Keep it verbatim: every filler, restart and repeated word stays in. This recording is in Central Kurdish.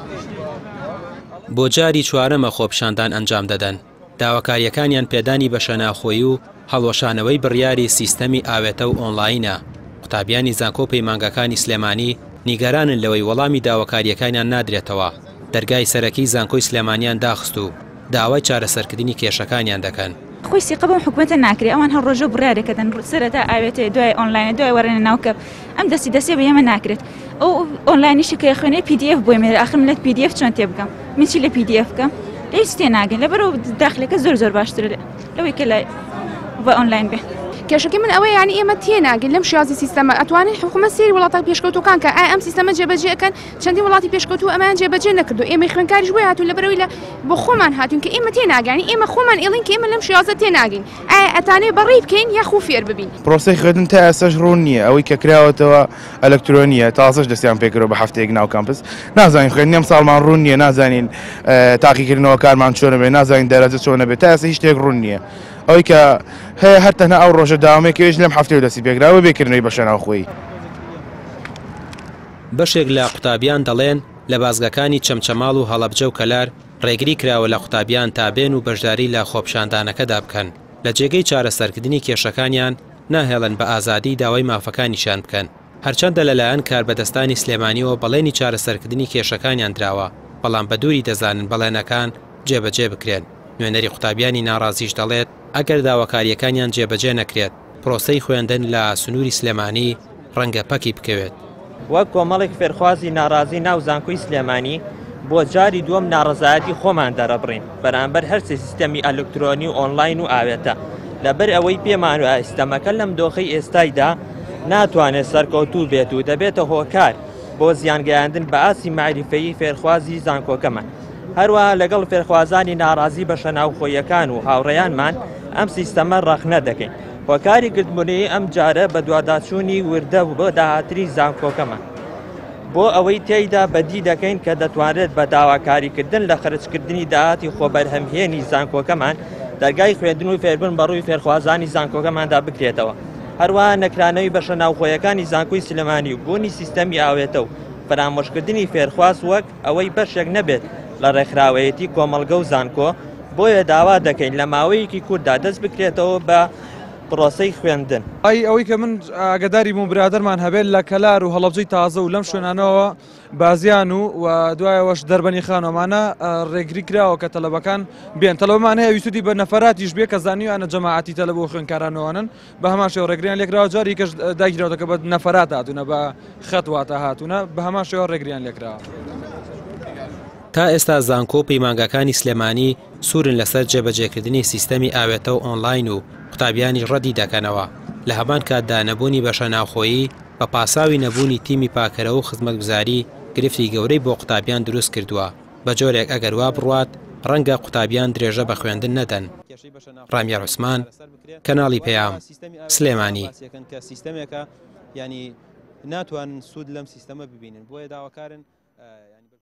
بۆ جاری چوارەمە خۆپیشاندان ئەنجام دەدەن. داواکاریەکانیان پێدانی بە شەناخۆیی و هەڵوەشانەوەی بڕیاری سیستەمی ئاوێتە و ئۆنلاینە. قوتابیانی زانکۆ پەیمانگەکانی سلێمانی نیگەرانن لەوەی وەڵامی داواکاریەکانیان نادرێتەوە. دەرگای سەرەکی زانکۆی سلێمانیان داخست و داوای چارەسەرکردنی کێشەکانیان دەکەن. خۆی سیقە بەم حکوومەتە ناکرێت، ئەوان هەر ڕۆژە بڕارێکەدەن سەرەتا ئاوێتە دوای ئۆنلاینە دوای وەرەنە ناوکە ئەم دەستی دەستێ بە ئێمە ناکرێت. ئەو ئۆنلاینیشی کە خوێنێ پی دی ئەف بۆی مێ ئاخر من لە پی دی ئەف چۆن تێ بکەم من چی لە پی دی ئەف بکەم هیچ تێ ناگەن لەبەرەوە داخلەکە زۆر زۆر باشترە لەوەی کە لە بە ئۆنلاین بێ. کێشەکەی من ئەوەیە ینی ئێمە تێناگەین لەم شێوازی سیستەمە ئەتوانین حکوومەت سێری وڵاتە پێشکەوتوەکان کە ئایا ئەم سیستەمە جێبەجێەکەن چەندین وڵاتی پێشکەوتوو ئەمان جێبەجێ نەکردو ئێمە خوێنکاریش بۆی هاتوون لەبەرەوەی لە بۆ خۆمان هاتوون کە ئێمە تێناگەین ئێمە خۆمان ئێڵین کە ئێمە لەم شێوازە تێناگەین ئایا ئەتانێ بەڕێ بکەین یا خوو فێر ببین. پرۆسەی خوێندن تا ئێستاش ڕوون نییە ئەوەی کە کراوەتەوە ئەلەکترۆنیە تازەش دەستیان پێکرەوە بە هەفتەیەک ناو کامپس نازانین خوێندنیم ساڵمان ڕوون نییە نازانین تاقیکردنەوە کارمان چۆنە بێ نازانین دەرەجە چۆنە بێت تا ئێستا هیچ شتێک ڕوون نییە. ئەوەی کە هەیە هەر تەنها ئەو ڕۆژە داوامێکەوەش لەم هەفتەیە دەستی پێکراوە بێکردنەوەی بە شەناوخۆیی. بەشێک لە قوتابیان دەڵێن لە بازگەکانی چەمچەماڵ و هەڵەبجە و کەلار ڕێگری کراوە لە قوتابیان تابێن و بەشداری لە خۆپیشاندانەکەدا بکەن لە جێگەی چارەسەرکردنی کێشەکانیان ناهێڵن بە ئازادی داوای مافەکانیشان بکەن. هەرچەندە لەلایەن کاربەدەستانی سلێمانیەوە بەڵێنی چارەسەرکردنی کێشەکانیان دراوە بەڵام بە دووری دەزانن بەڵێنەکان جێبەجێ بکرێن. نوێنەری قوتابیانی ناڕازیش دەڵێت ئەگەر داواکاریەکانیان جێبەجێ نەکرێت پرۆسەی خوێندن لە سنووری سلێمانی ڕەنگە پەکی بکەوێت. وەک کۆمەڵێک فێرخوازی ناڕازی ناو زانکۆی سلێمانی بۆ جاری دووەم ناڕەزایەتی خۆمان دەرەبڕین بەرامبەر هەرچی سیستەمی ئەلکترۆنی و ئۆنلاین و ئاوێتە لەبەر ئەوەی پێمان و ئاستەمەکە لەم دۆخەی ئێستایدا ناتوانێت سەرکەوتوو بێت و دەبێتە هۆکار بۆ زیانگەیاندن بە ئاسی معریفەیی فێرخوازی زانکۆکەمان. هەروەها لەگەڵ فێرخوازانی ناڕازی بە شەناوخۆیەکان و هاوڕێیانمان ئەم سیستەمە ڕەخنە دەکەین. هۆکاری گرتبوونی ئەم جارە بە دوواداچوونی وردە و بۆ داهاتری زانکۆکەمان بۆ ئەوەی تێیدا بەدی دەکەین کە دەتوانرێت بە داواکاریکردن لە خرجکردنی داهاتی خۆبەرهەمهێنی زانکۆکەمان دەرگای خوێندن و فێربوون بەڕووی فێرخوازانی زانکۆکەماندا بکرێتەوە. هەروەها نەکرانەوەی بە شەناوخۆیەکانی زانکۆی سلێمانی و بوونی سیستەمی ئاوێتە و فرامۆشکردنی فێرخواز وەک ئەوەی بەشێک نەبێت لە ڕێکخراوەیەتی کۆمەڵگە و زانکۆ بۆیە داوا دەکەین لە ماوەیەکی کووردا دەست بکرێتەوە بە پرۆسەی خوێندن. ئەی ئەوەی کە من ئاگداری بووم برادەرمان هەبێت لە کەلار و هەڵەبجەی تازە و لەم شوێنانەوە بازیان و و دوایەوەش دەربەنی خانۆمانە ڕێگری کراوە کە تەلەبەکان بێن تەلەبەمان هەیە ویستی بە نەفەراتیش بێ کە زانیوانە جەماعەتی تەلەبە و خوێندکارانەوەن بە هەمان شێوە ڕێگریان لێکراوە جاری کەش داگیرەوەکە بە نەفەرات هاتوونە بە خەتواتە هاتوونە بە هەمان شێوە ڕێگریان لێکراوە. تا ئێستا زانکۆ پەیمانگەکانی سلێمانی سوورن لەسەر جێبەجێکردنی سیستەمی ئاوێتە و ئۆنلاین و قوتابیانی ڕەدی دەکەنەوە لە هەمان کاتدا نەبوونی بە شەناوخۆیی بە پاساوی نەبوونی تیمی پاکەرە و خزمەتگوزاری گرفتی گەورەی بۆ قوتابیان دروست کردووە. بە جۆرێک ئەگەر وا بڕوات ڕەنگە قوتابیان درێژە بە خوێندن نەدەن. ڕامیار عوسمان کەناڵی پەیام سلێمانی. ینی ناتوان سوود لەم سیستەمە ببینن بۆیە داواکارن